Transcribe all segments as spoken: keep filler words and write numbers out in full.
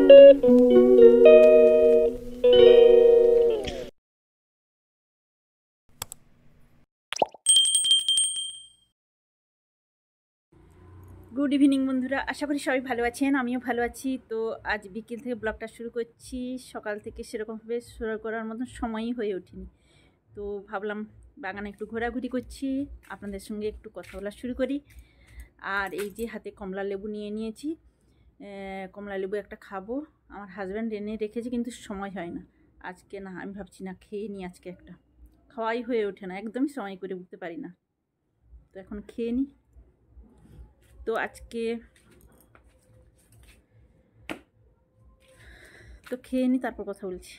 Good evening বন্ধুরা, আশা করি সবাই ভালো আছেন। আমিও ভালো আছি। তো আজ বিকেল থেকে ব্লগটা শুরু করছি। সকাল থেকে সেরকমভাবে শুরু করার মতন সময়ই হয়ে ওঠেনি, তো ভাবলাম বাগানে একটু ঘোরাঘুরি করছি, আপনাদের সঙ্গে একটু কথা বলা শুরু করি। আর এই যে হাতে কমলা লেবু নিয়ে নিয়েছি, কমলা লেবু একটা খাবো। আমার হাজব্যান্ড এনে রেখেছে কিন্তু সময় হয় না আজকে। না, আমি ভাবছি না খেয়ে নিই আজকে, একটা খাওয়াই হয়ে ওঠে না, একদমই সময় করে উঠতে পারি না। তো এখন খেয়ে নিই। তো আজকে তো খেয়ে নিই, তারপর কথা বলছি।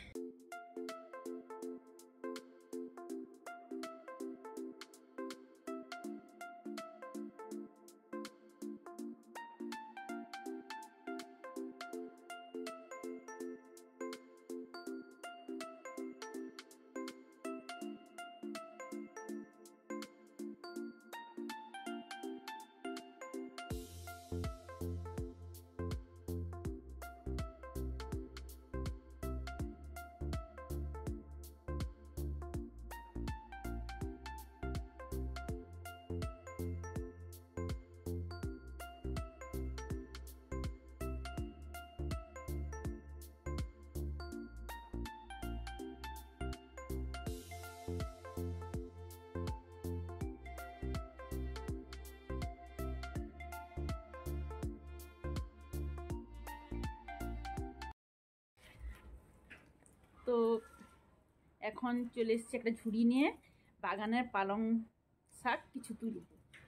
তো এখন চলে এসেছি একটা ঝুড়ি নিয়ে, বাগানের পালং শাক কিছু তুলব।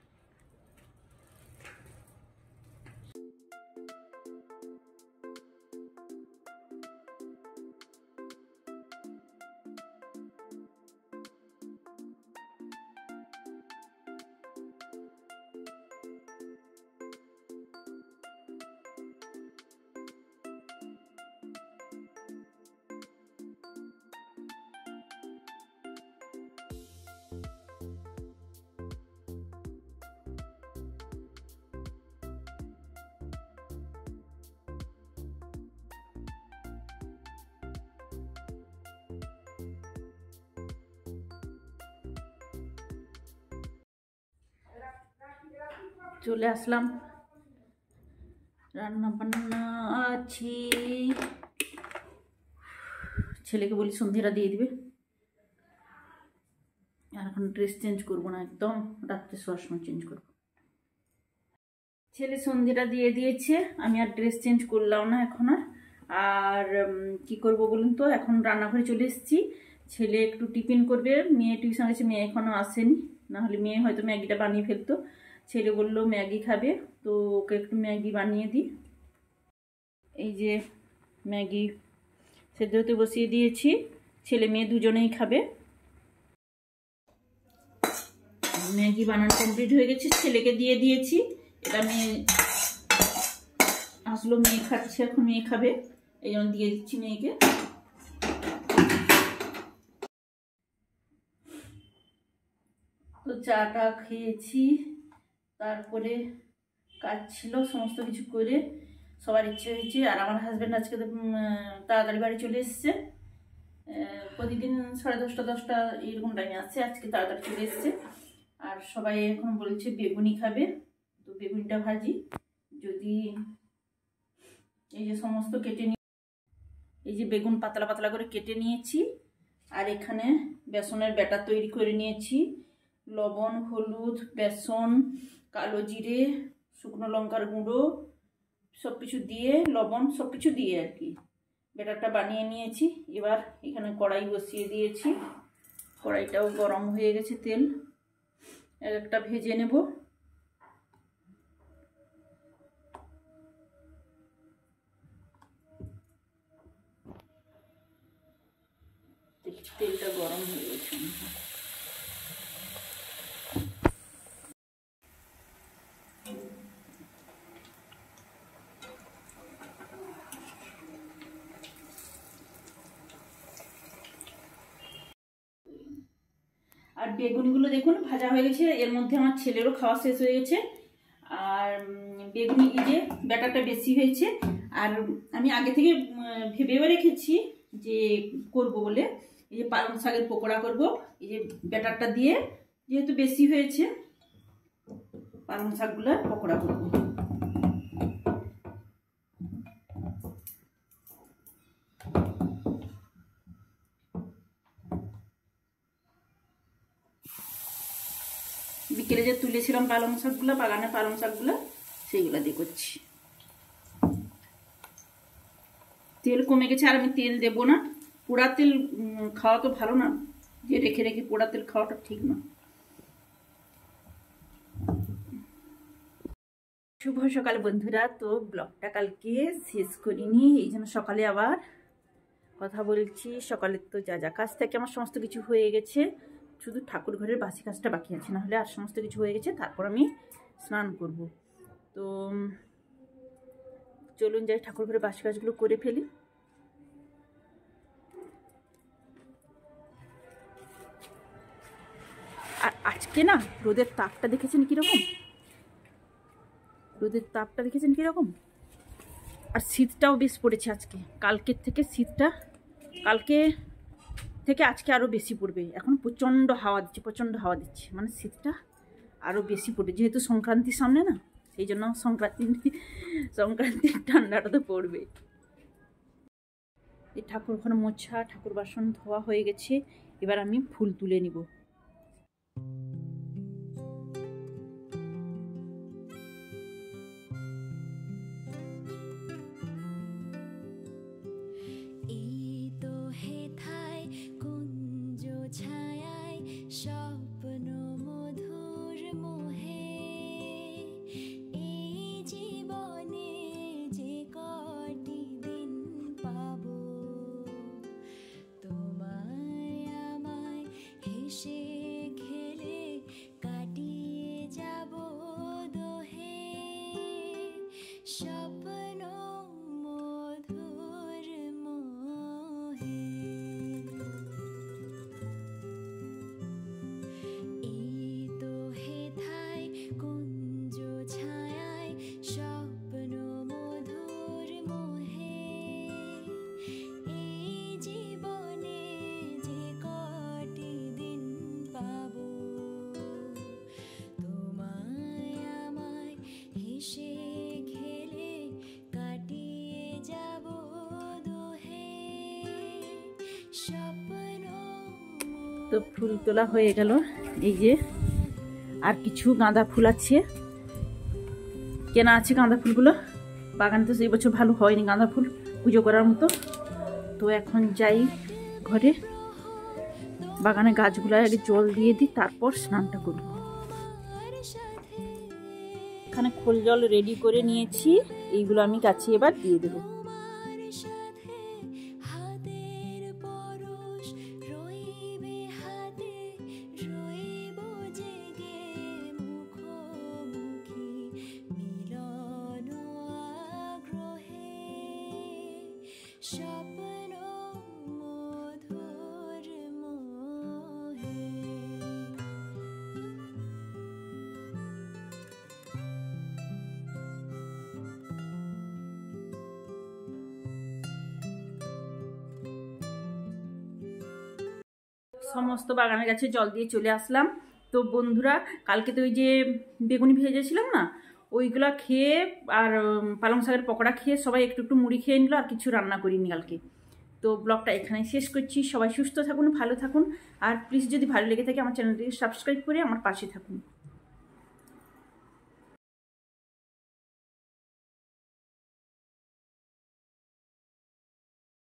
চলে আসলাম, রান্না বান্না আছি। ছেলেকে বলি সন্ধ্যেটা দিয়ে দিবে। আর এখন ড্রেস চেঞ্জ করবো না, একদম রাত্রে শোয়ার সময় চেঞ্জ করবো। ছেলে সন্ধ্যেটা দিয়ে দিয়েছে, আমি আর ড্রেস চেঞ্জ করলাম না এখন। আর আর কি করব বলুন তো, এখন রান্নাঘরে চলে এসেছি। ছেলে একটু টিফিন করবে, মেয়ে টিউশন গেছে, মেয়ে এখনও আসেনি, নাহলে মেয়ে হয়তো ম্যাগিটা বানিয়ে ফেলতো। ছেলে বললো ম্যাগি খাবে, তো ওকে একটু ম্যাগি বানিয়ে দিই। এই যে ম্যাগি সেদ্ধ হতে বসিয়ে দিয়েছি, ছেলে মেয়ে দুজনেই খাবে। ম্যাগি বানানো কমপ্লিট হয়ে গেছে, ছেলেকে দিয়ে দিয়েছি। এটা মেয়ে আসলো, মেয়ে খাচ্ছে, এখন মেয়ে খাবে, এই জন্য দিয়ে দিচ্ছি মেয়েকে। তো চাটা খেয়েছি, তারপরে কাজ ছিল, সমস্ত কিছু করে সবার ইচ্ছে হয়েছে। আর আমার হাজব্যান্ড আজকে তাড়াতাড়ি বাড়ি চলে এসছে। প্রতিদিন সাড়ে দশটা দশটা এরকম টাইমে আসছে, আজকে তাড়াতাড়ি চলে এসছে। আর সবাই এখন বলছে বেগুনি খাবে, তো বেগুনিটা ভাজি। যদি এই যে সমস্ত কেটে নিয়ে, এই যে বেগুন পাতলা পাতলা করে কেটে নিয়েছি। আর এখানে বেসনের ব্যাটার তৈরি করে নিয়েছি। লবণ, হলুদ, বেসন, কালো জিরে, শুকনো লঙ্কার গুঁড়ো সব কিছু দিয়ে, লবণ সব কিছু দিয়ে আর কি ব্যাটারটা বানিয়ে নিয়েছি। এবার এখানে কড়াই বসিয়ে দিয়েছি, কড়াইটাও গরম হয়ে গেছে, তেল এক একটা ভেজে নেব। তেলটা গরম হয়ে গেছে। আর বেগুনিগুলো দেখুন ভাজা হয়ে গেছে, এর মধ্যে আমার ছেলেরও খাওয়া শেষ হয়ে গেছে। আর বেগুনি এই যে ব্যাটারটা বেশি হয়েছে, আর আমি আগে থেকে ভেবেও রেখেছি যে করব বলে, এই যে পালং শাকের পকোড়া করব। এই যে ব্যাটারটা দিয়ে, যেহেতু বেশি হয়েছে, পালং শাকগুলো পকোড়া করব। বিকেলে যে তুলেছিলাম পালং শাকগুলো, বাগানে পালং শাকগুলো, সেইগুলো দিয়ে করছি। তেল কমে গেছে, আর আমি তেল দেবো না। পোড়া তেল খাওয়া তো ভালো না, যে রেখে রেখে পোড়া তেল খাওয়াটা ঠিক না। শুভ সকাল বন্ধুরা। তো ব্লগটা কালকে শেষ করিনি, এই জন্য সকালে আবার কথা বলছি। সকালে তো যা যা কাজ থেকে আমার সমস্ত কিছু হয়ে গেছে, শুধু ঠাকুর ঘরের বাসি কাজটা বাকি আছে, না হলে আর সমস্ত কিছু হয়ে গেছে। তারপর আমি স্নান করব। তো চলুন যাই ঠাকুর ঘরের বাসি কাজগুলো করে ফেলি। আর আজকে না রোদের তাপটা দেখেছেন কিরকম, রোদের তাপটা দেখেছেন কিরকম। আর শীতটাও বেশ পড়েছে আজকে, কালকের থেকে শীতটা, কালকে থেকে আজকে আরও বেশি পড়বে। এখন প্রচণ্ড হাওয়া দিচ্ছে, প্রচণ্ড হাওয়া দিচ্ছে, মানে শীতটা আরও বেশি পড়বে। যেহেতু সংক্রান্তির সামনে না, সেই জন্য সংক্রান্তি সংক্রান্তির ঠান্ডাটা তো পড়বে। এই ঠাকুর ঘর মোছা, ঠাকুর বাসন ধোয়া হয়ে গেছে। এবার আমি ফুল তুলে নিব। তো ফুল তোলা হয়ে গেল। এই যে আর কিছু গাঁদা ফুল আছে, কেনা আছে গাঁদা ফুলগুলো। বাগানে তো এই বছর ভালো হয়নি গাঁদা ফুল পুজো করার মতো। তো এখন যাই ঘরে, বাগানে গাছগুলো আগে জল দিয়ে দিই, তারপর স্নানটা করব। এখানে খোল জল রেডি করে নিয়েছি, এইগুলো আমি গাছে এবার দিয়ে দেবো। সমস্ত বাগানের গাছে জল দিয়ে চলে আসলাম। তো বন্ধুরা, কালকে তো ওই যে বেগুনি ভেজেছিলাম না, ওইগুলা খেয়ে আর পালং শাকের পকোড়া খেয়ে সবাই একটু একটু মুড়ি খেয়ে নিল, আর কিছু রান্না করিনি কালকে। তো ব্লগটা এখানে শেষ করছি। সবাই সুস্থ থাকুন, ভালো থাকুন, আর প্লিজ যদি ভালো লেগে থাকে আমার চ্যানেলটিকে সাবস্ক্রাইব করে আমার পাশে থাকুন।